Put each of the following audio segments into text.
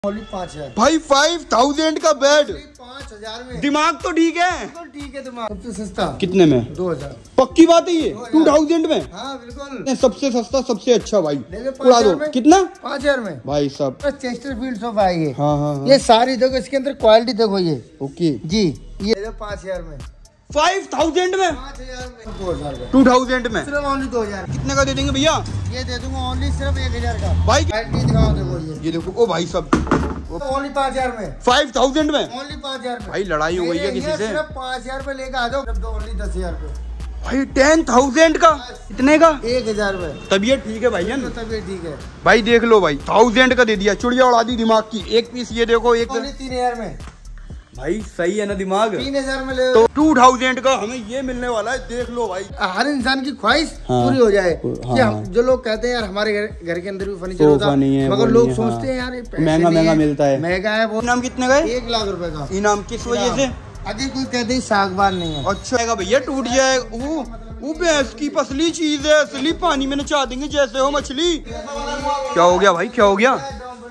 Only 5000 भाई 5000 का bed 5000 में। दिमाग तो ठीक है, ठीक है दिमाग। सबसे सस्ता कितने में? 2000। पक्की बात है ये 2000 में? हाँ बिल्कुल सबसे सस्ता सबसे अच्छा भाई। उड़ा दो कितना? 5000 में भाई सब चेस्टरफील्ड सोफा है ये। हाँ। ये सारी देखो, इसके अंदर क्वालिटी देखो ये। ओके जी ये 5000 में। 5000 में? 5000 में 2000 में। 2000 में सिर्फ ओनली 2000। कितने का दे देंगे भैया? ये दे दूंगा ओनली सिर्फ 1000 का भाई। दिखाओ देखो ये देखो ओ भाई सब ओनली 5000 में। 5000 में ओनली 5000 में। भाई लड़ाई हो गई है किसी से? सिर्फ 5000 पे लेके आ जाओ। ओनली 10000 पे भाई 10000 का कितने का? 1000 में। तबीयत ठीक है भाई? तबीयत ठीक है भाई देख लो भाई 1000 का दे दिया, चिड़िया उड़ा दी दिमाग की। एक पीस ये देखो एक 3000 में। भाई सही है ना दिमाग? 3000 में ले तो 2000 का हमें ये मिलने वाला है। देख लो भाई, हर इंसान की ख्वाहिश हाँ, पूरी हो जाए। हाँ, कि हम जो लोग कहते हैं यार हमारे घर के अंदर भी फर्नीचर होता नहीं है, मगर लोग सोचते हैं यार महंगा मिलता है, महंगा है। वो इनाम कितने का है? 1 लाख रुपए का इनाम। किस वजह से? अगर कोई कहते हैं सागवान नहीं है। अच्छा भैया टूट जाएगा। वो भैंस की पसली चीज है, असली पानी में नचा देंगे जैसे हो मछली। क्या हो गया भाई, क्या हो गया?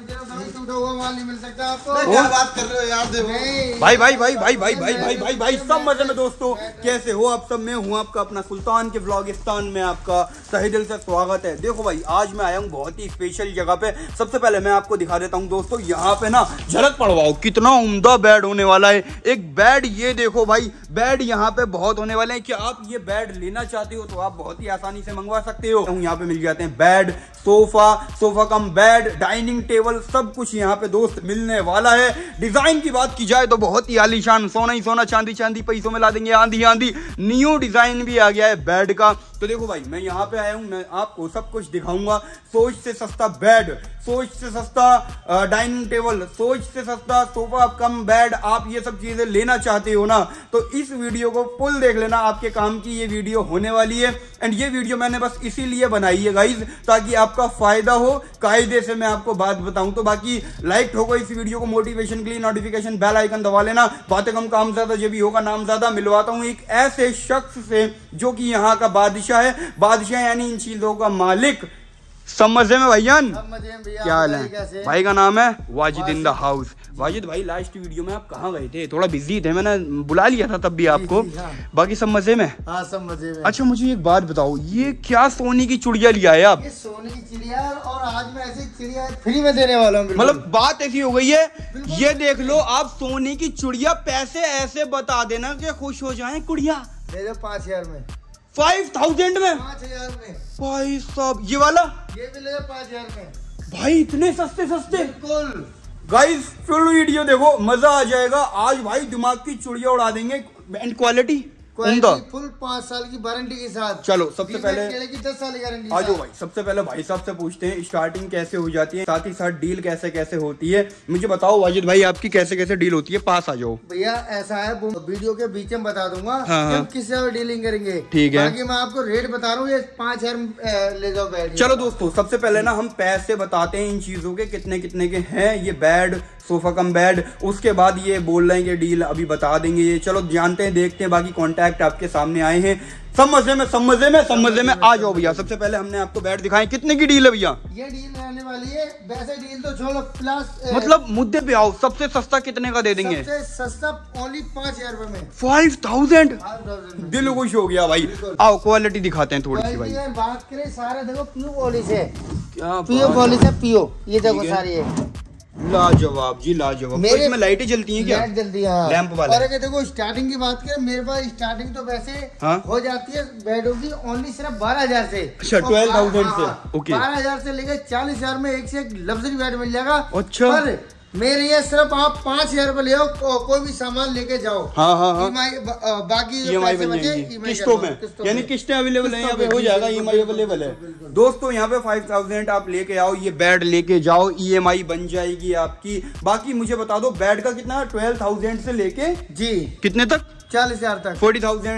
माल नहीं मिल सकता आपको। क्या बात कर रहे हो यार? देखो भाई सब मजे में। दोस्तों कैसे हो आप सब? मैं हूँ आपका अपना सुल्तान के व्लॉगिस्तान में आपका तहे दिल से स्वागत है। देखो भाई आज मैं आया हूँ बहुत ही स्पेशल जगह पे। सबसे पहले मैं आपको दिखा देता हूँ दोस्तों, यहाँ पे ना झलक पड़वाओ कितना उम्दा बेड होने वाला है। एक बेड ये देखो भाई, बेड यहाँ पे बहुत होने वाले हैं। क्या आप ये बेड लेना चाहते हो तो आप बहुत ही आसानी से मंगवा सकते हो। यहाँ पे मिल जाते हैं bed, sofa cum bed, dining table, सब कुछ यहाँ पे दोस्त मिलने वाला है। डिजाइन की बात की जाए तो बहुत ही आलीशान, सोना ही सोना, चांदी पैसों में ला देंगे। आंधी न्यू डिजाइन भी आ गया है बेड का। तो देखो भाई मैं यहाँ पे आया हूँ, मैं आपको सब कुछ दिखाऊंगा। सोच से सस्ता बेड, सोच से सस्ता डाइनिंग टेबल, सोच से सस्ता सोफा कम बेड। आप ये सब चीजें लेना चाहते हो ना तो इस वीडियो को फुल देख लेना, आपके काम की ये वीडियो होने वाली है। एंड ये वीडियो मैंने बस इसीलिए बनाई है गाइज ताकि आपका फायदा हो। कायदे से मैं आपको बात बताऊं तो बाकी लाइक ठोको इस वीडियो को मोटिवेशन के लिए, नोटिफिकेशन बेल आइकन दबा लेना। बातें कम काम ज्यादा, जो भी होगा नाम ज्यादा। मिलवाता हूं एक ऐसे शख्स से जो कि यहाँ का बादशाह है। बादशाह यानी इन चीजों का मालिक। समझे में भैयान? क्या हाल है? भाई का नाम है Wajid in the house. Wajid भाई लास्ट वीडियो में आप कहाँ गए थे? थोड़ा बिजी थे, मैंने बुला लिया था तब भी आपको। बाकी सब मजे में? हाँ सब मजे में। अच्छा मुझे एक बात बताओ, ये क्या सोने की चिड़िया लिया है आप? ये सोने की चिड़िया, और आज मैं ऐसी चिड़िया फ्री में देने वाला हूँ। मतलब बात ऐसी हो गई है, ये देख लो आप सोने की चिड़िया, पैसे ऐसे बता देना कि खुश हो जाए कुड़िया। दे दो 5000 में। 5000 में? 5000 में भाई साहब ये वाला? ये भी ले 5000 में। भाई इतने सस्ते? बिल्कुल गाइस फुल वीडियो देखो, मजा आ जाएगा। आज भाई दिमाग की चुड़िया उड़ा देंगे। एंड क्वालिटी फुल 5 साल की वारंटी के साथ। चलो सबसे पहले केले की 10 साल की गारंटी। आ जाओ भाई, सबसे पहले भाई साहब से पूछते हैं स्टार्टिंग कैसे हो जाती है, साथ ही साथ डील कैसे कैसे होती है। मुझे बताओ वाजिद भाई आपकी कैसे कैसे डील होती है? पास आ जाओ भैया। ऐसा है वीडियो के बीच में बता दूंगा हाँ। किससे डीलिंग करेंगे। ठीक है, बाकी मैं आपको रेट बता रहा हूँ, ये 5000 ले जाओ बेड। चलो दोस्तों सबसे पहले ना हम पैसे बताते हैं इन चीजों के कितने के हैं। ये बेड, सोफा कम बेड, उसके बाद ये बोल रहे हैं कि डील अभी बता देंगे। ये चलो जानते हैं, देखते हैं। बाकी कॉन्टैक्ट आपके सामने आए हैं। सब मजे में आ जाओ भैया। सबसे पहले हमने आपको बेड दिखाए, कितने की डील है भैया? ये डील रहने वाली है, वैसे डील तो छोड़ो प्लस मतलब मुद्दे पे आओ। सबसे सस्ता कितने का दे देंगे? सबसे सस्ता ओनली 5000 रुपए में। 5000? दिल खुश हो गया भाई। आओ क्वालिटी दिखाते हैं थोड़ी सी भाई। बात करें सारे देखो पियो पॉलिश है। क्या पियो पॉलिश है, पियो। ये देखो सारी है लाजवाब जी लाजवाब। मेरे इसमें लाइटें जलती हैं क्या? लाइट जलती है लैंप वाला। और अगर देखो स्टार्टिंग की बात करें, मेरे पास स्टार्टिंग तो वैसे हो जाती है बेडों की ओनली सिर्फ 12000 से। अच्छा 12000 से? ओके 12000 से लेकर 40000 में एक से एक लग्जरी बेड मिल जाएगा। अच्छा पर मेरे ये सिर्फ आप 5000 रुपए ले आओ, कोई भी सामान लेके जाओ। हाँ। बाकी EMI बन जाएगी किस्तों में, यानी किस्तें अवेलेबल है यहाँ पे, हो जाएगा। EMI अवेलेबल है दोस्तों यहाँ पे। 5000 आप लेके आओ, ये बेड लेके जाओ, EMI बन जाएगी आपकी। बाकी मुझे बता दो बेड का कितना? 12000 से लेके जी कितने तक? 40000 तक। 40,000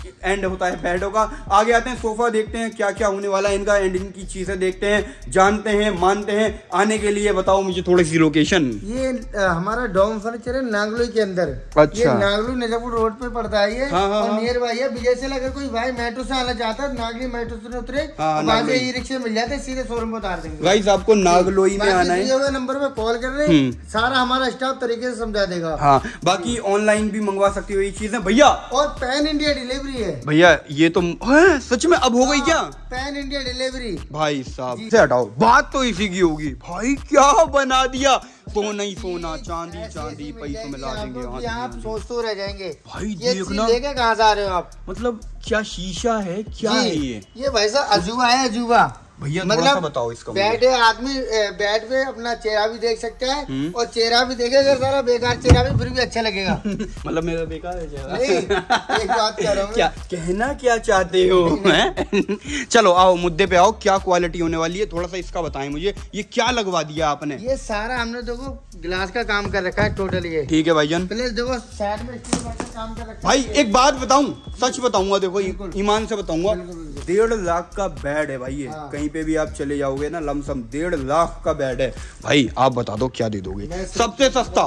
एंड होता है बेडों का। आगे आते हैं सोफा, देखते हैं क्या क्या होने वाला है इनका एंड इनकी चीजें देखते हैं, जानते हैं, मानते हैं। आने के लिए बताओ मुझे थोड़ी सी लोकेशन। ये हमारा डोम फर्नीचर है नागलोई के अंदर। अच्छा। ये नागलोई नजरपुर रोड पे पड़ता है ये। हाँ, और नियर बाई है विजय से। अगर कोई भाई मेट्रो से आना चाहता है नागली मेट्रो से उतरे, वहाँ से ई रिक्शा मिल जाते, सीधे शोरूम में उतार देंगे। गाइस आपको नागलोई में आना है, नंबर पे कॉल कर रहे हैं, सारा हमारा स्टाफ तरीके से समझा देगा। हाँ, बाकी ऑनलाइन भी मंगवा सकती हो ये चीजें भैया। और पैन इंडिया डिलीवरी है भैया। ये तो सच में अब हो गई क्या? पैन इंडिया डिलीवरी भाई साहब से हटाओ, बात तो इसी की होगी। भाई क्या बना दिया, सोना ही सोना, चांदी चांदी, पैसों में ला देंगे। आप सोचते रह जाएंगे भाई देखना लेके कहाँ से आ रहे हो आप। मतलब क्या शीशा है, क्या है ये भाई साहब अजूबा है, अजूबा भैया। मतलब बताओ इसका। बेड है, आदमी बेड पे अपना चेहरा भी देख सकता है और चेहरा भी देखेगा। सारा बेकार चेहरा भी फिर भी अच्छा लगेगा। मतलब मेरा बेकार है चेहरा? नहीं, एक बात कह रहा हूँ। क्या कहना क्या चाहते हो? चलो आओ मुद्दे पे आओ, क्या क्वालिटी होने वाली है थोड़ा सा इसका बताएं मुझे। ये क्या लगवा दिया आपने? ये सारा हमने देखो ग्लास का काम कर रखा है टोटल। ये ठीक है भाईजान। प्लीज देखो साइड में स्टील का काम कर रखा है। भाई एक बात बताऊं, सच बताऊंगा, देखो ईमान से बताऊंगा, 1.5 लाख का बेड है भाई ये। कहीं पे भी आप चले जाओगे ना लमसम 1.5 लाख का बेड है भाई। आप बता दो क्या दे दोगे? सबसे सस्ता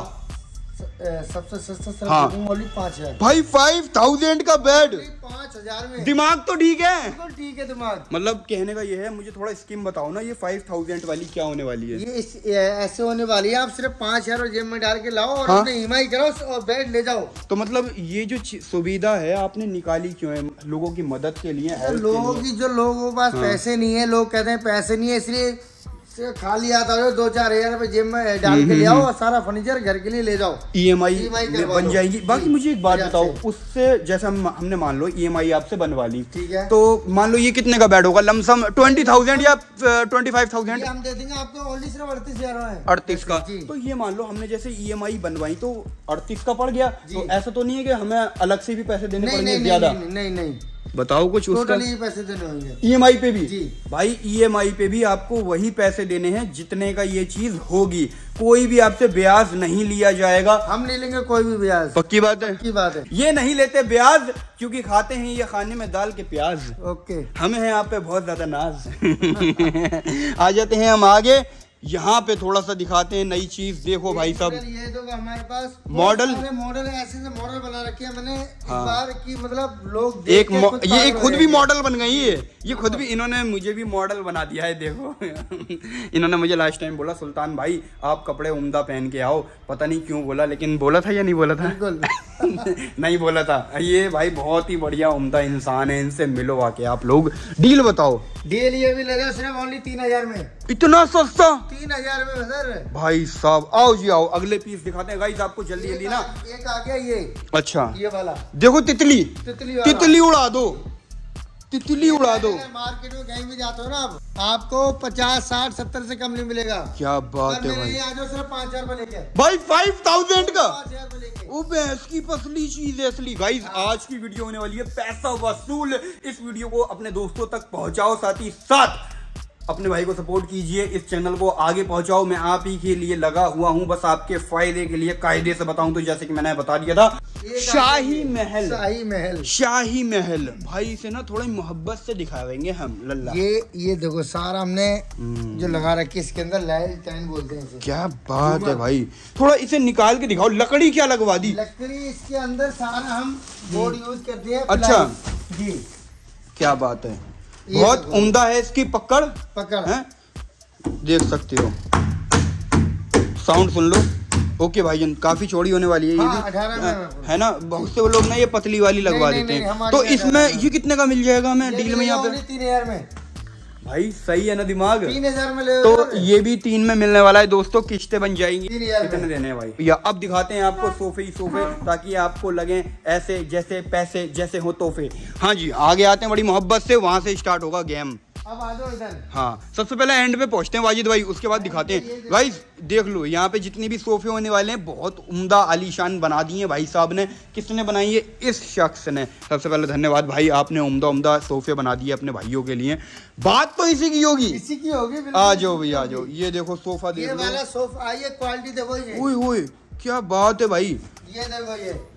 सबसे सस्ता हाँ 5,000 भाई। 5,000 का बेड 5,000 में। दिमाग तो ठीक है, ठीक है दिमाग। मतलब कहने का ये है, मुझे थोड़ा स्कीम बताओ ना, ये 5,000 वाली क्या होने वाली है? ये ऐसे होने वाली है, आप सिर्फ 5,000 जेब में डाल के लाओ और अपने ईएमआई कराओ और बेड ले जाओ। तो मतलब ये जो सुविधा है आपने निकाली क्यों है? लोगों की मदद के लिए, लोगों के पास पैसे नहीं है, लोग कहते हैं पैसे नहीं है इसलिए खाली आता है। 2-4 हजार रुपए जेब में डाल के ले आओ और सारा फर्नीचर घर के लिए ले जाओ, ईएमआई बन जाएगी। बाकी मुझे एक बात बताओ, उससे जैसे हमने मान लो ईएमआई आपसे बनवा ली, ठीक है, तो मान लो ये कितने का बेड होगा? लमसम 20,000 या 25,000 हम दे देंगे आपको। ऑलरेडी सिर्फ 38,000 है। 38 का। तो ये मान लो हमने जैसे ईएमआई बनवाई तो 38 का पड़ गया, तो ऐसा तो नहीं है कि हमें अलग से भी पैसे देने पड़ेंगे ज्यादा? नहीं बताओ कुछ उसका। पैसे देने होंगे ईएमआई पे भी जी भाई। ईएमआई पे भी आपको वही पैसे देने हैं जितने का ये चीज होगी। कोई भी आपसे ब्याज नहीं लिया जाएगा। हम नहीं लेंगे कोई भी ब्याज। पक्की बात है? पक्की बात है। ये नहीं लेते ब्याज क्योंकि खाते हैं ये खाने में दाल के प्याज। ओके, हमें है आप पे बहुत ज्यादा नाज। आ जाते हैं हम आगे, यहाँ पे थोड़ा सा दिखाते हैं नई चीज। देखो भाई साहब, ये तो हमारे पास मॉडल ऐसे मॉडल बना रखे हैं मैंने। हाँ। बार की मतलब लोग ये खुद भी मॉडल बन गई है। ये खुद भी, इन्होंने मुझे भी मॉडल बना दिया है। देखो इन्होंने मुझे लास्ट टाइम बोला, सुल्तान भाई आप कपड़े उम्दा पहन के आओ। पता नहीं क्यों बोला, लेकिन बोला था या नहीं बोला था? नहीं बोला था। ये भाई बहुत ही बढ़िया उम्दा इंसान है, इनसे मिलो आके आप लोग। डील बताओ। डील ये भी ले जाओ सिर्फ ओनली 3,000 में। इतना सस्ता? 3,000 में सर। भाई साहब आओ जी आओ, अगले पीस दिखाते हैं गाइस आपको जल्दी जल्दी ना। एक आ गया ये। अच्छा, ये वाला देखो, तितली उड़ा दो, तितली उड़ा दो। मार्केट में कहीं भी जाते हो ना आपको 50, 60, 70 से कम नहीं मिलेगा। क्या बात है भाई। आ जाओ सिर्फ 5,000 में लेके भाई। 5,000 का 5,000 में लेके। वो भैंस की पसली चीज है असली। गाइस आज की वीडियो होने वाली है पैसा वसूल। इस वीडियो को अपने दोस्तों तक पहुंचाओ, साथ ही साथ अपने भाई को सपोर्ट कीजिए, इस चैनल को आगे पहुंचाओ। मैं आप ही के लिए लगा हुआ हूं, बस आपके फायदे के लिए। कायदे से बताऊं तो जैसे कि मैंने बता दिया था, शाही महल भाई, इसे ना थोड़ा मोहब्बत से दिखाएंगे हम लल्ला। ये देखो सारा हमने जो लगा रखी है इसके अंदर लाइल टैन बोलते हैं इसे। क्या बात है भाई, थोड़ा इसे निकाल के दिखाओ। लकड़ी क्या लगवा दी? लकड़ी इसके अंदर सारा हम बोर्ड यूज करते हैं। अच्छा जी, क्या बात है, बहुत उम्दा है इसकी पकड़ है, देख सकते हो। साउंड सुन लो। ओके भाईजान, काफी चौड़ी होने वाली है। हाँ, ये भी है ना। बहुत से लोग ना ये पतली वाली लगवा देते हैं। तो इसमें ये कितने का मिल जाएगा हमें डील में? यहाँ पे 3,000 में भाई। सही है ना दिमाग? 3,000 में ले। तो ये भी 3 में मिलने वाला है दोस्तों। किस्तें बन जाएंगी। कितने देने हैं भाई? या अब दिखाते हैं आपको सोफे ताकि आपको लगे ऐसे जैसे पैसे जैसे हो तोहफे। हाँ जी, आगे आते हैं बड़ी मोहब्बत से, वहां से स्टार्ट होगा गेम। अब आ जाओ इधर। हाँ, सबसे पहले एंड पे पहुंचते हैं वाजिद भाई, उसके बाद दिखाते हैं। गाइस देख लो, यहाँ पे जितनी भी सोफे होने वाले हैं बहुत उम्दा आलीशान बना दिए हैं भाई साहब ने। किसने बनाई है? इस शख्स ने। सबसे पहले धन्यवाद भाई, आपने उम्दा सोफे बना दिए अपने भाइयों के लिए। बात तो इसी की होगी। आ जाओ भैया, आ जाओ। ये देखो सोफा, देखो ये वाला सोफा, ये क्वालिटी देखो। ओए क्या बात है भाई। ये देखो, ये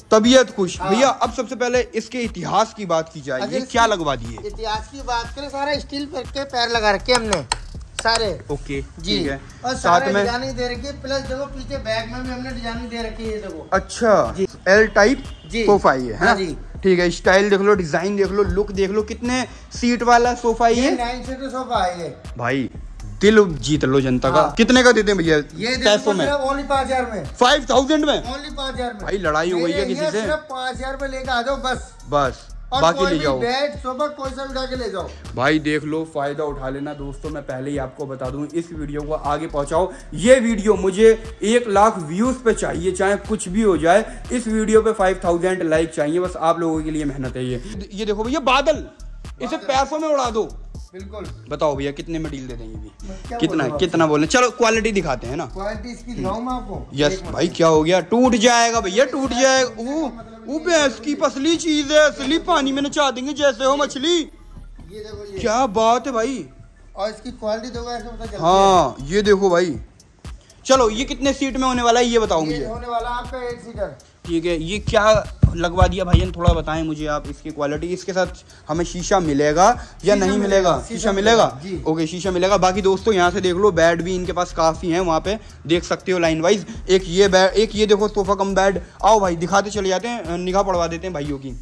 तबीयत खुश। भैया अब सबसे पहले इसके इतिहास की बात की जाए, ये क्या लगवा दिए? इतिहास की बात करें, सारा स्टील के पैर लगा रखे हमने सारे। ओके जी है। और साथ में डिजाइनिंग दे रखी है, प्लस देखो पीछे बैग में भी हमने डिजाइनिंग दे रखी है, देखो। अच्छा एल टाइप सोफा ये है जी। ठीक है, स्टाइल देख लो, डिजाइन देख लो, लुक देख लो। कितने सीट वाला सोफा ये? 9 सीटर सोफा है ये। भाई दिल जीत लो जनता का। कितने का देते हैं भैया? ये पैसों में ओनली 5000 में। 5000 में ओनली 5000 में। भाई लड़ाई हो गई है किसी से? सिर्फ 5000 में लेके आ जाओ बस। और बाकी ले जाओ, बेड सोफा कोई सा उठा के ले जाओ। भाई देख लो, फायदा उठा लेना दोस्तों। मैं पहले ही आपको बता दूं, इस वीडियो को आगे पहुंचाओ। ये वीडियो मुझे 1 लाख व्यूज पे चाहिए, चाहे कुछ भी हो जाए। इस वीडियो पे 5000 लाइक चाहिए, बस आप लोगों के लिए मेहनत है ये देखो भैया बादल, इसे पैसों में उड़ा दो। बिल्कुल। बताओ भैया कितने में डील दे देंगे? भी कितना बोले? चलो क्वालिटी दिखाते हैं ना। क्वालिटी इसकी दिखाऊं मैं आपको? यस भाई, क्या हो गया? टूट जाएगा भैया, टूट जाएगा। वो भैंस की पसली चीज है, असली पानी में नचा देंगे जैसे हो मछली। ये देखो ये। क्या बात है भाई। और इसकी क्वालिटी देखो, ऐसे पता चलता है। हाँ ये देखो भाई। चलो ये कितने सीट में होने वाला है ये बताओ मुझे। होने वाला आपका 8 सीटर। ठीक है, ये क्या लगवा दिया भाईजान, थोड़ा बताएं मुझे आप इसकी क्वालिटी। इसके साथ हमें शीशा मिलेगा या नहीं मिलेगा? शीशा मिलेगा। ओके शीशा मिलेगा। बाकी दोस्तों यहाँ से देख लो, बेड भी इनके पास काफी हैं, वहाँ पे देख सकते हो लाइन वाइज। एक ये बेड, एक ये देखो सोफा कम बेड। आओ भाई दिखाते चले जाते हैं, निगाह पड़वा देते हैं भाइयों की।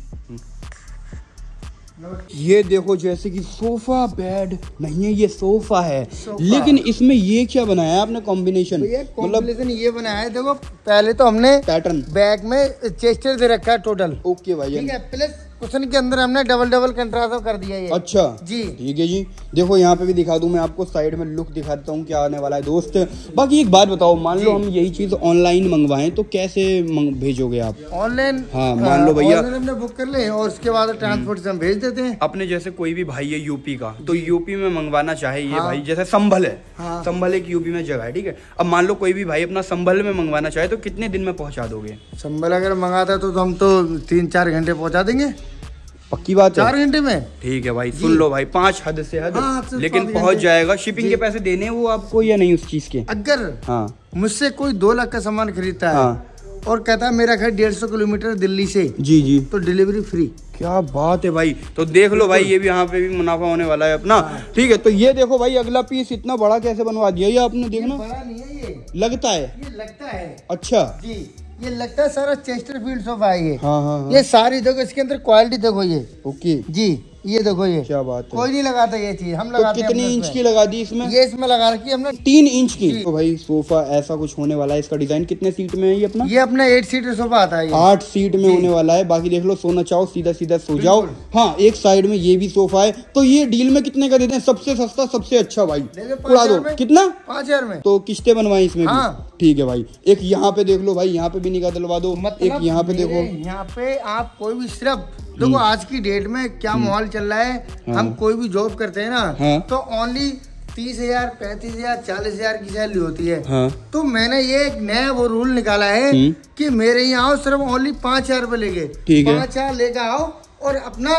ये देखो जैसे कि सोफा बेड नहीं है, ये सोफा है। लेकिन इसमें ये क्या बनाया है आपने कॉम्बिनेशन? मतलब ये बनाया है, देखो पहले तो हमने पैटर्न बैग में चेस्टर दे रखा है टोटल। ओके भाई, ठीक है, प्लस कुशन के अंदर हमने डबल कंट्रास्ट कर दिया है। अच्छा जी ठीक है जी। देखो यहाँ पे भी दिखा दूं मैं आपको, साइड में लुक दिखाता हूँ क्या आने वाला है दोस्त। बाकी एक बात बताओ, मान लो हम यही चीज ऑनलाइन मंगवाएं तो कैसे भेजोगे आप? ऑनलाइन। हाँ मान लो भैया हमने बुक कर ले और उसके बाद ट्रांसपोर्ट से हम भेज देते हैं। अपने जैसे कोई भी भाई है यूपी का, तो यूपी में मंगवाना चाहे ये भाई, जैसे संभल है, संभल एक यूपी में जगह है, ठीक है। अब मान लो कोई भी भाई अपना संभल में मंगवाना चाहे तो कितने दिन में पहुंचा दोगे? संभल अगर मंगाता है तो हम तो 3-4 घंटे पहुंचा देंगे। पक्की बात है? 4 घंटे में। ठीक है भाई, सुन लो भाई, 5 हद से हद। लेकिन पहुंच जाएगा। शिपिंग के पैसे देने वो आपको या नहीं उस चीज के? अगर मुझसे कोई 2 लाख का सामान खरीदता है और कहता है मेरा घर 150 किलोमीटर दिल्ली से, जी तो डिलीवरी फ्री। क्या बात है भाई। तो देख लो भाई, ये भी यहाँ पे भी मुनाफा होने वाला है अपना। ठीक है, तो ये देखो भाई, अगला पीस इतना बड़ा कैसे बनवा दिया ये आपने? देखना बड़ा नहीं है, ये लगता है, ये लगता है। अच्छा जी, ये लगता है सारा चेस्टरफील्ड सोफा है ये। हाँ। ये सारी देखो, इसके अंदर क्वालिटी देखो ये। ओके जी, ये देखो ये क्या बात है। कोई नहीं लगाता ये चीज, हम लगाते हैं। कितनी इंच की लगा दी इसमें? ये इसमें लगा रखी है हमने 3 इंच की। तो भाई सोफा ऐसा कुछ होने वाला है। इसका डिजाइन कितने सीट में है ये अपना? ये अपना 8 सीटर सोफा आता है। 8 सीट में होने वाला है। बाकी देख लो, सोना चाहो सीधा सीधा सो जाओ। हाँ, एक साइड में ये भी सोफा है। तो ये डील में कितने का देते हैं? सबसे सस्ता सबसे अच्छा भाई, उड़ा दो। कितना? 5000 में। तो किस्तें बनवाई इसमें? हाँ। ठीक है भाई। एक यहाँ पे देख लो भाई, यहाँ पे भी निगाह दिलवा दो। एक यहाँ पे देखो, यहाँ पे आप कोई भी सिर्फ देखो, आज की डेट में क्या माहौल चल रहा है। हम कोई भी जॉब करते हैं ना, तो ओनली 30,000, 35,000, 40,000 की सैलरी होती है। तो मैंने ये एक नया वो रूल निकाला है कि मेरे यहाँ आओ, सिर्फ ओनली 5,000 रुपए लेके, 5,000 लेके आओ और अपना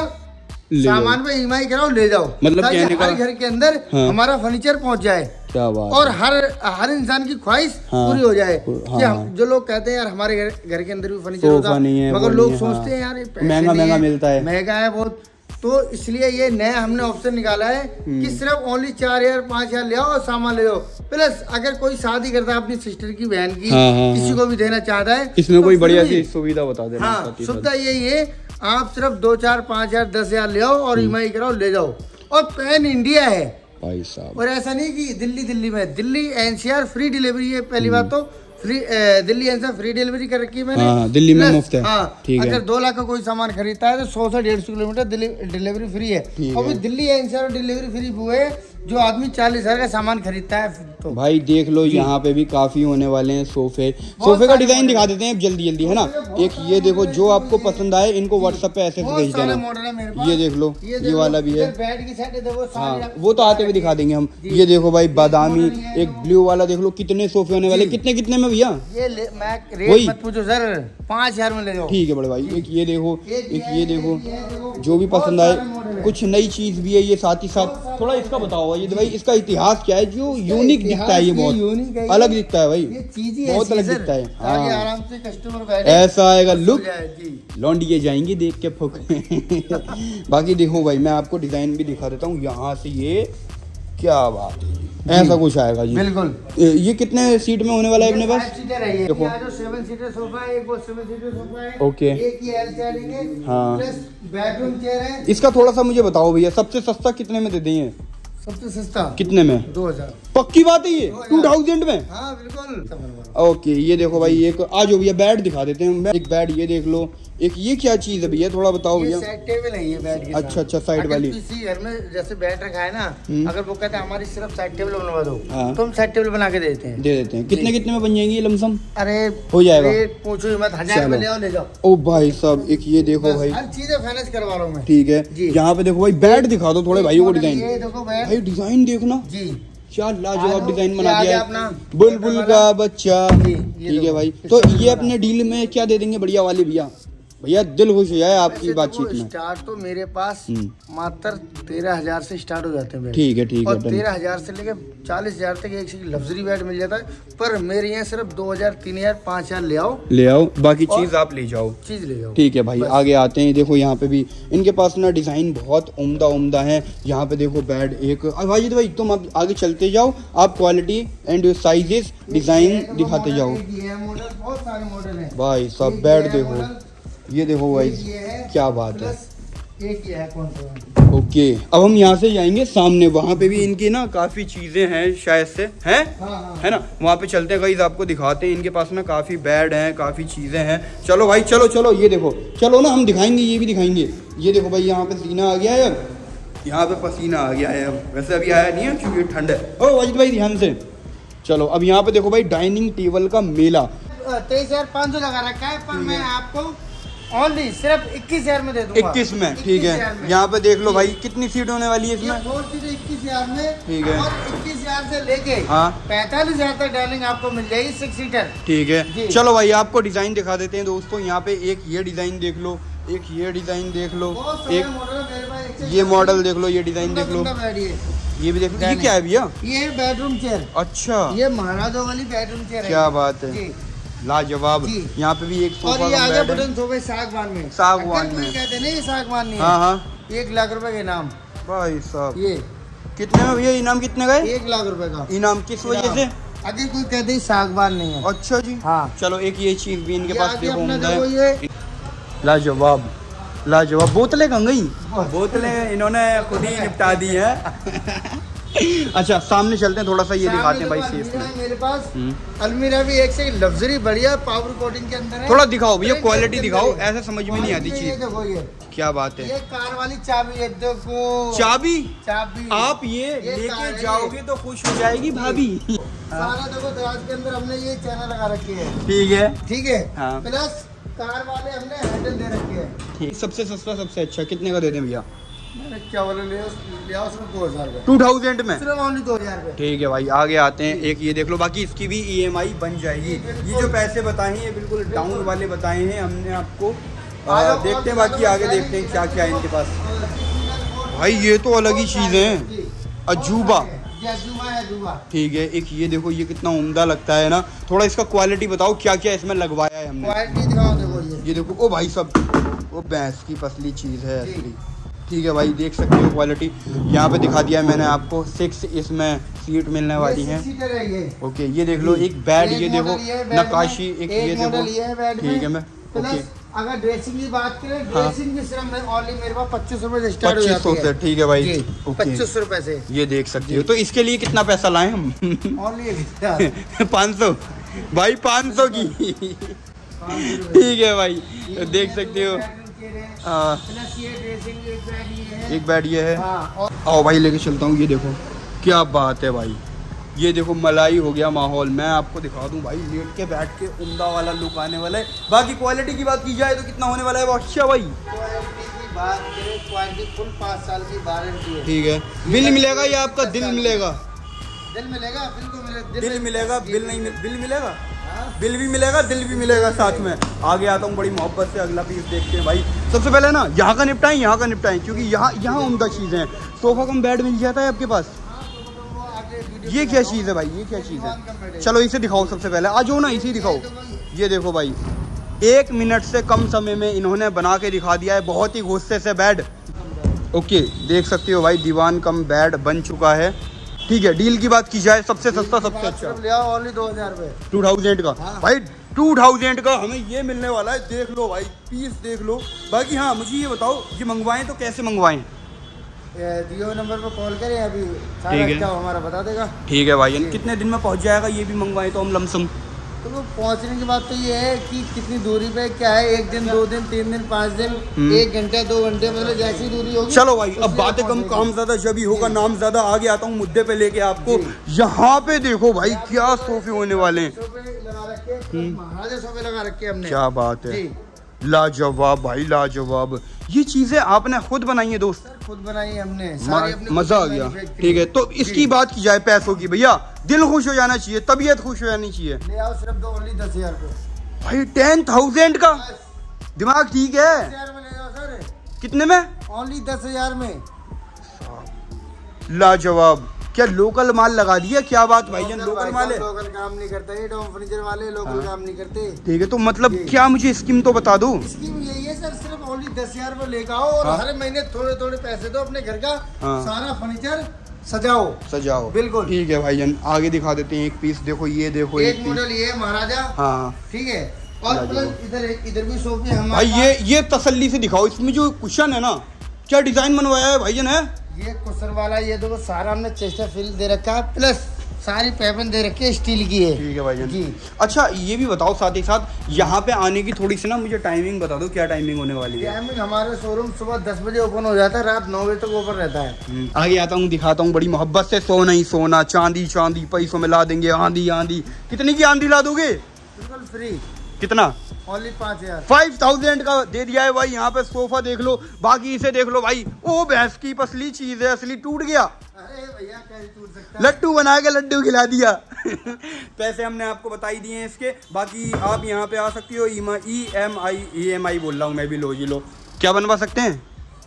सामान पे EMI कराओ, ले जाओ। मतलब हर घर के अंदर हमारा फर्नीचर पहुँच जाए। क्या बात। और हर इंसान की ख्वाहिश पूरी हो जाए। कि हम जो लोग कहते हैं यार हमारे घर के अंदर भी फर्नीचर होता है, मगर लोग सोचते हैं यार महंगा मिलता है, महंगा है बहुत। तो इसलिए ये नया हमने ऑप्शन निकाला है कि सिर्फ ओनली 4,000, 5,000 ले आओ और सामान ले जाओ। प्लस अगर कोई शादी करता है अपनी सिस्टर की, बहन की, किसी को भी देना चाहता है, इसमें कोई बढ़िया सी सुविधा बता देना। हाँ, सुविधा यही है, आप सिर्फ 2-4, 5,000, 10,000 ले आओ और EMI कराओ, ले जाओ। और पैन इंडिया है भाई साहब। और ऐसा नहीं कि दिल्ली में, दिल्ली NCR फ्री डिलीवरी है। पहली बात तो free, Delhi NCR free delivery कर रखी है मैंने। हाँ, दिल्ली में मुफ्त है। हाँ, अगर 2 लाख का कोई सामान खरीदता है तो 100 से 150 किलोमीटर डिलीवरी फ्री है। और दिल्ली NCR डिलीवरी फ्री वो है जो आदमी 40,000 का सामान खरीदता है। तो भाई देख लो, यहाँ पे भी काफी होने वाले हैं सोफे का डिजाइन दिखा देते हैं जल्दी है ना। एक ये देखो, जो आपको पसंद आए इनको व्हाट्सएप पे ऐसे भेज देना। ये देख लो, ये वाला भी है। बेड की सेट देखो, हाँ वो तो आते हुए दिखा देंगे हम। ये देखो भाई, बादामी, एक ब्लू वाला देख लो। कितने सोफे होने वाले, कितने में भैया? ये रेट मत पूछो सर, 5,000 में ले जाओ। ठीक है बड़े भाई। एक ये देखो, एक ये देखो, जो भी पसंद आए। कुछ नई चीज भी है ये साथ ही साथ। थोड़ा इसका बताओ ये भाई, इसका इतिहास क्या है जो यूनिक दिखता है? ये बहुत अलग दिखता है भाई, बहुत अलग दिखता है। हाँ, आराम से कस्टमर बैठे, ऐसा आएगा लुक, लौंडिये जाएंगे देख के फुक। बाकी देखो भाई, मैं आपको डिजाइन भी दिखा देता हूँ यहाँ से। ये क्या बात है, ऐसा कुछ आएगा जी बिल्कुल। ये कितने सीट में होने वाला है अपने पास? 5 सीटर है ये। देखो 7 सीटर सोफा है, एक वो 7 सीटर सोफा है। ओके, एक ही एल चेयर है। हाँ, प्लस बेडरूम चेयर है। इसका थोड़ा सा मुझे बताओ भैया, सबसे सस्ता कितने में दे देंगे? सबसे सस्ता कितने में? 2000। पक्की बात है ये 2000 में? हाँ बिल्कुल। ओके, ये देखो भाई, एक आज भैया बेड दिखा देते हैं। एक बेड ये देख लो, एक ये क्या चीज है भैया, थोड़ा बताओ भैया। साइड टेबल है ये बेड के। अच्छा अच्छा, साइड वाली। किसी घर में जैसे बेड रखा है ना, अगर वो कहते हैं हमारी सिर्फ साइड टेबल बनवा दो, हाँ, तो हम साइड टेबल बना के देते हैं। कितने कितने में बन जाएंगी लमसम? अरे हो जाएगा, पूछो ही मत, 1000 में ले आओ, ले जाओ। ओ भाई साहब, एक ये देखो भाई, हर चीजें फाइनेंस करवा रहा हूँ मैं। ठीक है, यहाँ पे देखो भाई, बेड दिखा दो थोड़े भाई को डिजाइन। ये देखो भाई, डिजाइन देखना जी, क्या लाजवाब डिजाइन बना दिया है अपना बुलबुल का बच्चा। ठीक है भाई, तो ये अपने डील में क्या दे देंगे बढ़िया वाली भैया? भैया दिल खुश हो जाए आपकी बातचीत में। स्टार्ट तो मेरे पास मात्र 13,000 से स्टार्ट हो जाते हैं। ठीक है, ठीक है। और 13,000 से लेकर 40,000 तक एक लग्जरी बेड मिल जाता है। पर मेरे यहाँ सिर्फ 2,000, 3,000, 5,000 ले आओ, बाकी चीज आप ले जाओ, ठीक है भाई। आगे आते हैं, देखो यहाँ पे भी इनके पास ना डिजाइन बहुत उम्दा है। यहाँ पे देखो बेड एक भाई, भाई तुम अब आगे चलते जाओ, आप क्वालिटी एंड साइजेस डिजाइन दिखाते जाओ। बहुत सारे मॉडल है भाई, सब बेड देखो, ये देखो भाई, क्या बात है। एक ये है, कौन सा? ओके, अब हम यहाँ से जाएंगे सामने, वहाँ पे भी इनकी ना काफी चीजें हैं शायद से हैं। हाँ। है ना, वहाँ पे चलते हैं गाइस, आपको दिखाते हैं। इनके पास ना काफी बेड हैं, काफी चीजें हैं। चलो भाई, चलो ये देखो, चलो ना हम दिखाएंगे, ये भी दिखाएंगे। ये देखो भाई, यहाँ पे सीना आ गया है, यहाँ पे पसीना आ गया है। वैसे अभी आया नहीं है क्योंकि ठंड है। ओ वाजिद भाई ध्यान से चलो। अब यहाँ पे देखो भाई, डाइनिंग टेबल का मेला 23,500 लगा रखा है, पर मैं आपको ओनली सिर्फ 21,000 में दे दूंगा। 21 में, ठीक है। यहाँ पे देख लो भाई, कितनी सीट होने वाली है इसमें? 4 सीटें 21,000 में, ठीक है। और 21,000 से लेके 45,000 तक डाइनिंग आपको मिल जाएगी 6 सीटर, ठीक है। चलो भाई, आपको डिजाइन दिखा देते हैं दोस्तों। यहाँ पे एक ये डिजाइन देख लो, एक ये डिजाइन देख लो, एक ये मॉडल देख लो, ये डिजाइन देख लो, ये भी देख लो। ये क्या है भैया? ये बेडरूम चेयर। अच्छा, ये महाराजों वाली बेडरूम चेयर है। क्या बात है, लाजवाब। यहाँ पे भी एक सोफा, और ये आगे बटन सोफे सागवान में। कहते नहीं, सागवान नहीं है। हाँ, 1 लाख रुपए के इनाम भाई साहब। ये कितने में भैया इनाम? कितने का? 1 लाख रुपए का इनाम। किस वजह से? अगर कोई कहते हैं सागवान नहीं है। अच्छा जी, हाँ। चलो, एक ये चीज भी इनके पास देखो, लाजवाब लाजवाब। बोतलें कहाँ गई? बोतलें इन्होंने खुद ही निपटा दी है। अच्छा, सामने चलते हैं, थोड़ा सा ये दिखाते हैं भाई। सेफ मेरे पास अलमीरा भी एक से लग्जरी बढ़िया पावर कोटिंग के अंदर है। थोड़ा दिखाओ भैया, क्वालिटी दिखाओ, ऐसे समझ में नहीं आती चीज। क्या बात है, ये कार वाली चाबी है, देखो चाबी। आप ये लेके जाओगे तो खुश हो जाएगी भाभी। सारा देखो दराज के अंदर हमने ये चैनल लगा रखी है, ठीक है। प्लस कार वाले हमने हैंडल दे रखे हैं। सबसे सस्ता, सबसे अच्छा कितने का दे दें भैया? क्या बोले, ले 2000 में, सिर्फ ओनली 2000। ठीक है भाई, आगे आते हैं। एक ये देख लो, बाकी इसकी भी EMI बन जाएगी। ये जो पैसे बताए हैं, ये बिल्कुल डाउन वाले बताए हैं हमने आपको। देखते हैं बाकी, आगे देखते हैं क्या क्या है इनके पास। भाई ये तो अलग ही चीज है, अजूबा, ठीक है। एक ये देखो, ये कितना उम्दा लगता है ना। थोड़ा इसका क्वालिटी बताओ, क्या क्या इसमें लगवाया है हमने? क्वालिटी दिखाओ, देखो ये देखो, ओ भाई सब, वो भैंस की पसली चीज है असली। ठीक है भाई, देख सकते हो क्वालिटी। यहाँ पे दिखा दिया है मैंने आपको। 6 इसमें सीट मिलने वाली है। ओके, ये देख लो, एक बेड, ये देखो नक्काशी, एक ये देखो, ठीक है। मैं ओके, अगर ड्रेसिंग की बात करें, ड्रेसिंग भी सिर्फ मेरे पास 25 रुपए से स्टार्ट हो जाती है। 2500 से, ठीक है भाई, 25 रुपए से। ये देख सकते हो। तो इसके लिए कितना पैसा लाए हम? ओनली 500 भाई, 500 की। ठीक है भाई, देख सकते हो। एक बेड ये है। आओ भाई, लेके चलता हूँ। ये देखो, क्या बात है भाई, ये देखो मलाई हो गया माहौल। मैं आपको दिखा दूं भाई, लेट के बैठ के उम्दा वाला लुक आने वाला है। बाकी क्वालिटी की बात की जाए तो कितना होने वाला है? अच्छा भाई, क्वालिटी फुल 5 साल की वारंटी है, ठीक है। बिल मिलेगा या आपका दिल मिलेगा? दिल मिलेगा, दिल मिलेगा, बिल नहीं, बिल मिलेगा। बिल भी मिलेगा, दिल भी मिलेगा साथ में। आगे आता हूँ बड़ी मोहब्बत से, अगला पीस देखते हैं भाई। सबसे पहले ना यहाँ का निपटाएं क्योंकि यहाँ उम्दा चीज़ें हैं। सोफा कम बेड मिल जाता है आपके पास। ये क्या चीज़ है भाई, ये क्या चीज़ है? चलो इसे दिखाओ सबसे पहले, आ जाओ ना, इसे दिखाओ। ये देखो भाई, 1 मिनट से कम समय में इन्होंने बना के दिखा दिया है बहुत ही गुस्से से बेड। ओके, देख सकते हो भाई, दीवान कम बेड बन चुका है। ठीक है, डील की बात की जाए, सबसे सस्ता सबसे अच्छा ओनली 2000 रुपये, 2000 का। हाँ। भाई 2000 का हमें ये मिलने वाला है। देख लो भाई, पीस देख लो। बाकी हाँ, मुझे ये बताओ, ये मंगवाएं तो कैसे मंगवाएं? जियो नंबर पर कॉल करें, अभी सारा हमारा बता देगा। ठीक है भाई, कितने दिन में पहुंच जाएगा ये भी मंगवाएं तो हम लमसम? तो पहुंचने की बात तो ये है कि कितनी दूरी पे क्या है, 1 दिन 2 दिन 3 दिन 5 दिन 1 घंटे 2 घंटे, मतलब जैसी दूरी होगी। चलो भाई, अब बातें कम काम ज्यादा, जब ही होगा नाम ज्यादा। आगे आता हूँ मुद्दे पे लेके आपको। यहाँ पे देखो भाई, क्या सोफे होने वाले हैं। महाराजा सोफे लगा रखे हमने। क्या बात है, लाजवाब भाई लाजवाब। ये चीजें आपने खुद बनाई है दोस्त? खुद बनाई है हमने, मजा आ गया। ठीक है, तो इसकी बात की जाए पैसों की, भैया दिल खुश हो जाना चाहिए, तबीयत खुश हो जानी चाहिए। ले आओ, सिर्फ ओनली 10,000 भाई 10,000 का दिमाग ठीक है। 10,000 में ले जाओ सर। कितने में? ओनली 10,000 में। लाजवाब। क्या लोकल माल लगा दिया? क्या बात भाईजान, लोकल माल है? लोकल काम नहीं करता ये डोम फर्नीचर वाले, लोकल काम नहीं करते। ठीक है, तो मतलब क्या मुझे स्कीम तो बता दो। स्कीम यही है सर, सिर्फ ओनली 10,000 में लेकर आओ और हर महीने थोड़े थोड़े पैसे दो, अपने घर का सारा फर्नीचर सजाओ। बिल्कुल ठीक है भाईजान, आगे दिखा देते हैं एक पीस। देखो ये देखो, एक मॉडल ये महाराजा। हाँ ठीक है, और प्लस इधर भी सोफे हमारे भाई। ये तसल्ली से दिखाओ, इसमें जो कुशन है ना, क्या डिजाइन बनवाया है भाईजान? है ये कुशन वाला, ये देखो सारा हमने चेस्टर फिल दे रखा है, प्लस सारी पैबंद दे रखी है, स्टील की है। ठीक है भाईजान जी। अच्छा ये भी बताओ साथ ही साथ, यहाँ पे आने की थोड़ी सी ना मुझे टाइमिंग बता दो, क्या टाइमिंग होने वाली है? टाइमिंग हमारे शोरूम सुबह 10 बजे ओपन हो जाता है, रात 9 बजे तक ओपन रहता है। आगे आता हूँ, दिखाता हूँ बड़ी मोहब्बत से। सोना ही सोना, चांदी चांदी, पैसों में ला देंगे। आंधी आंधी, कितनी की आंधी ला दोगे? बिल्कुल फ्री। कितना? ओनली 5,000। 5,000 का दे दिया है भाई। यहाँ पे सोफा देख लो, बाकी इसे देख लो भाई। ओ भैंस की पसली चीज है, असली टूट गया। अरे भैया कैसे टूट सकता है? लड्डू बना के लड्डू खिला दिया। पैसे हमने आपको बता ही दिए हैं इसके। बाकी आप यहाँ पे आ सकती हो। EMI बोल रहा हूँ मैं भी, लो जी लो। क्या बनवा सकते हैं?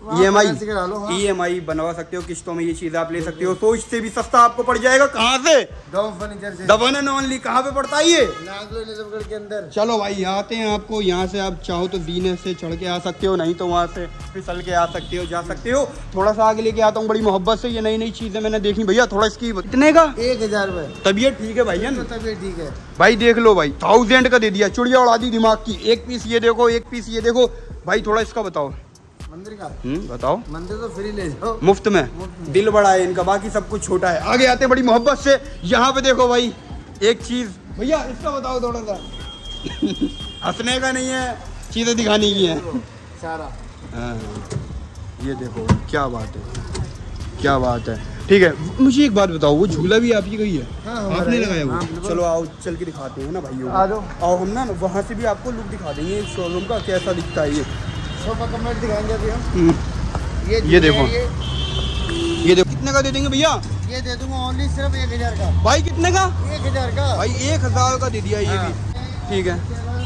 EMI बनवा सकते हो, किस्तों में ये चीज आप ले सकते हो। सोच से भी सस्ता आपको पड़ जाएगा। कहाँ से? डॉम फर्नीचर से। The one and only. कहाँ पे पड़ता है ये? नजफगढ़ के अंदर। चलो भाई आते हैं आपको, यहाँ से आप चाहो तो जीने से चढ़ के आ सकते हो, नहीं तो वहाँ से फिसल के आ सकते हो, जा सकते हो। थोड़ा सा आगे लेके आता हूँ बड़ी मोहब्बत से। ये नई नई चीजें मैंने देखी भैया। थोड़ा इसकी कितने का? 1,000 रुपए। तबीयत ठीक है भैया? तबीयत ठीक है भाई। देख लो भाई, 1000 का दे दिया, चुड़िया उड़ा दी दिमाग की। एक पीस ये देखो, एक पीस ये देखो भाई। थोड़ा इसका बताओ। मंदिर का बताओ। मंदिर तो फ्री ले जाओ, मुफ्त में। दिल बड़ा है इनका, बाकी सब कुछ छोटा है। आगे आते बड़ी मोहब्बत से। यहाँ पे देखो भाई एक चीज, भैया इसका बताओ थोड़ा सा। हंसने का नहीं है, चीजें दिखाने की है सारा। ये देखो क्या बात है, क्या बात है। ठीक है, मुझे एक बात बताओ, वो झूला भी आप ही का ही है? आपने लगाया वो? चलो आओ चल के दिखाते हैं ना भाई। आओ हम ना वहाँ से भी आपको लुक दिखा देंगे शोरूम का, कैसा दिखता है ये। सोफा कमेंट दिखाएंगे अभी हम। ये देखो, ये देखो। कितने का दे देंगे भैया? ये दे दूंगा ओनली सिर्फ 1,000 का। भाई कितने का? 1,000 का भाई। 1,000 का दे दिया ये भी। ठीक है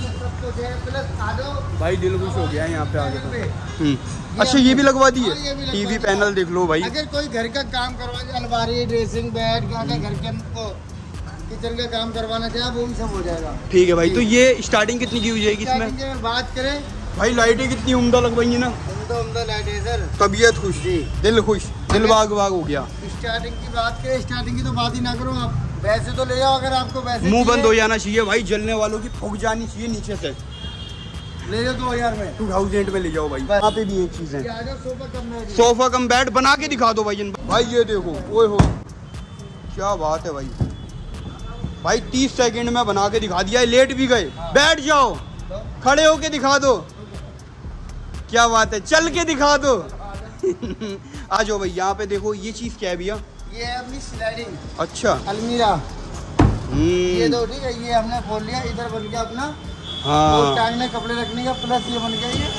भाई, दिल खुश हो गया यहाँ पे आगे। अच्छा ये भी लगवा दिए? टीवी पैनल देख लो भाई। अगर कोई घर का काम करवा, अलमारी, ड्रेसिंग बेड, घर के किचन का काम करवाना चाहे वो भी सब हो जाएगा। ठीक है भाई। तो ये स्टार्टिंग कितनी की हो जाएगी इसमें? बात करें भाई, लाइटें कितनी उम्दा लगवाई ना। उम्दा लाइट है सर। तबीयत खुश, दिल खुश, दिल बाग बाग हो गया। स्टार्टिंग की बात करें, स्टार्टिंग की तो बात ही ना करो आप। वैसे तो ले जाओ, अगर आपको वैसे मुंह बंद हो जाना चाहिए भाई, जलने वालों की फूक जानी चाहिए नीचे से। ले जाओ 2,000 में, 2000 में ले जाओ भाई। यहाँ पे भी एक चीज है, सोफा कम बेड बना के दिखा दो भाई। भाई ये देखो, ओए हो क्या बात है भाई। भाई 30 सेकंड में बना के दिखा दिया है। लेट भी गए, बैठ जाओ, खड़े होके दिखा दो। क्या बात है, चल के दिखा दो। आ जाओ भाई। यहाँ पे देखो, ये चीज क्या है भैया? ये है अपनी स्लाइडिंग। अच्छा, अलमीरा। ये दो, ठीक है। ये हमने खोल लिया, इधर बन गया अपना। हाँ, टांगने कपड़े रखने का, प्लस ये बन गया ये।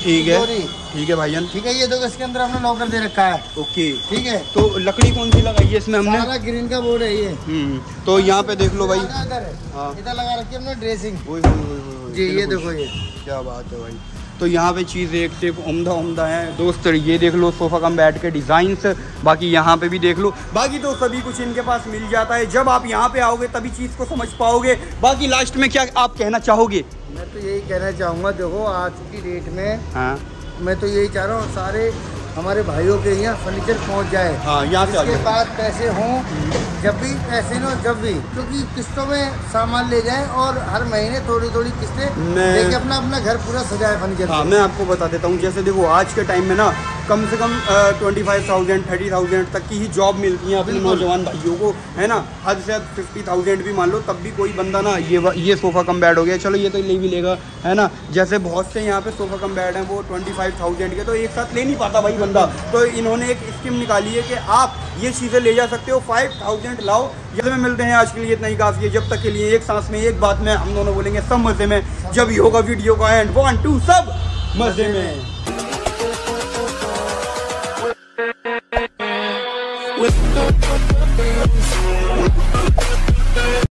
ठीक है भाईजान। ठीक है, ये देखो इसके अंदर हमने लॉकर दे रखा है। ओके ठीक है। तो लकड़ी कौन सी लगाई है इसमें हमने? सारा ग्रीन का बोर्ड है ये। तो यहाँ पे देख लो भाई, इधर लगा रखी है हमने ड्रेसिंग जी। ये देखो, ये क्या बात है भाई। तो यहाँ पे चीज़ें एक से उम्दा है दोस्त। ये देख लो सोफ़ा कम बेड के डिज़ाइंस, बाकी यहाँ पे भी देख लो। बाकी तो सभी कुछ इनके पास मिल जाता है। जब आप यहाँ पे आओगे तभी चीज़ को समझ पाओगे। बाकी लास्ट में क्या आप कहना चाहोगे? मैं तो यही कहना चाहूँगा, देखो आज की डेट में हाँ मैं तो यही चाह रहा हूँ सारे हमारे भाइयों के यहाँ फर्नीचर पहुँच जाए। हाँ, यहाँ से इसके बाद पैसे हों, जब भी पैसे नो जब भी, क्योंकि किस्तों में सामान ले जाएं और हर महीने थोड़ी थोड़ी किस्तें लेके अपना अपना घर पूरा सजाए फर्नीचर। हाँ, मैं आपको बता देता हूँ। जैसे देखो आज के टाइम में ना कम से कम 25,000 30,000 तक की ही जॉब मिलती है अपने नौजवान भाइयों को, है ना। हद से हद 50,000 भी मान लो, तब भी कोई बंदा ना ये सोफ़ा कम बेड हो गया, चलो ये तो ले भी लेगा, है ना। जैसे बहुत से यहाँ पे सोफ़ा कम बेड हैं वो 25,000 के तो एक साथ ले नहीं पाता भाई बंदा। तो इन्होंने एक स्कीम निकाली है कि आप ये चीज़ें ले जा सकते हो, 5,000 लाओ। ये में मिलते हैं आज के लिए इतना ही काफ़ी है। जब तक के लिए एक सांस में एक बात में हम दोनों बोलेंगे सब मज़े में। जब ही होगा वीडियो का एंड 1 2 सब मज़े में।